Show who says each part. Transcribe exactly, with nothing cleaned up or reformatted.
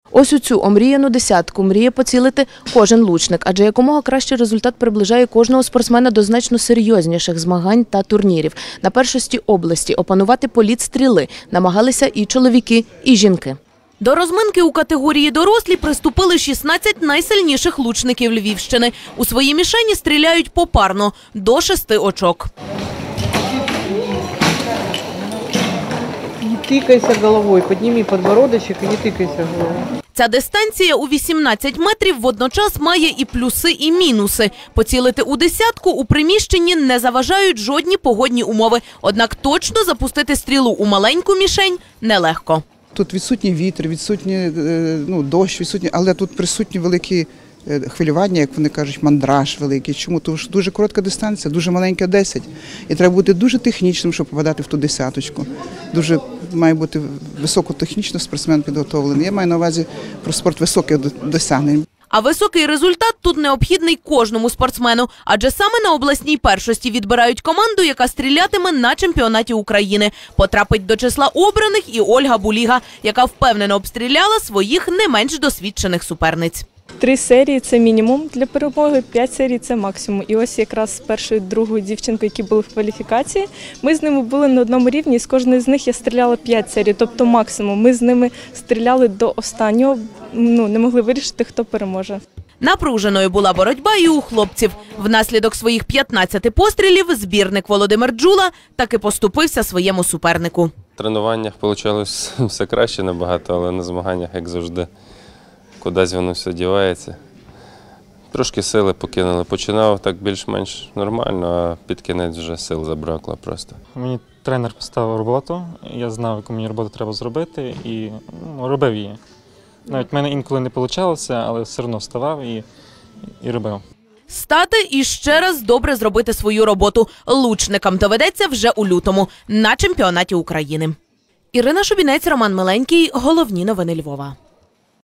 Speaker 1: Ось у цю омріяну десятку мріє поцілити кожен лучник, адже якомога кращий результат приближає кожного спортсмена до значно серйозніших змагань та турнірів. На першості області опанувати політ стріли намагалися і чоловіки, і жінки. До розминки у категорії дорослі приступили шістнадцять найсильніших лучників Львівщини. У свої мішені стріляють попарно – до шести очок.
Speaker 2: Не тикайся головою, підніми підбородочок і не тикайся головою.
Speaker 1: Ця дистанція у вісімнадцять метрів водночас має і плюси, і мінуси. Поцілити у десятку у приміщенні не заважають жодні погодні умови. Однак точно запустити стрілу у маленьку мішень нелегко.
Speaker 3: Тут відсутній вітер, відсутній ну, дощ, відсутні, але тут присутні великі хвилювання, як вони кажуть, мандраж великий. Чому? Тому що дуже коротка дистанція, дуже маленька десять. І треба бути дуже технічним, щоб попадати в ту десяточку. Дуже має бути високотехнічно спортсмен підготовлений. Я маю на увазі про спорт високих досягнень.
Speaker 1: А високий результат тут необхідний кожному спортсмену, адже саме на обласній першості відбирають команду, яка стрілятиме на чемпіонаті України. Потрапить до числа обраних і Ольга Буліга, яка впевнено обстріляла своїх не менш досвідчених суперниць.
Speaker 4: Три серії – це мінімум для перемоги, п'ять серій – це максимум. І ось якраз з першою, другою дівчинкою, які були в кваліфікації, ми з ними були на одному рівні, і з кожної з них я стріляла п'ять серій, тобто максимум. Ми з ними стріляли до останнього, ну, не могли вирішити, хто переможе.
Speaker 1: Напруженою була боротьба і у хлопців. Внаслідок своїх п'ятнадцяти пострілів збірник Володимир Джула таки поступився своєму супернику.
Speaker 5: В тренуваннях вийшло все краще набагато, але на змаганнях, як завжди, кудись воно все дівається. Трошки сили покинули. Починав так більш-менш нормально, а під кінець вже сил забракло просто.
Speaker 6: Мені тренер поставив роботу, я знав, яку мені роботу треба зробити, і ну, робив її. Навіть в мене інколи не вийшло, але все одно вставав і, і робив.
Speaker 1: Стати і ще раз добре зробити свою роботу. Лучникам доведеться вже у лютому на чемпіонаті України. Ірина Шубінець, Роман Миленький. Головні новини Львова.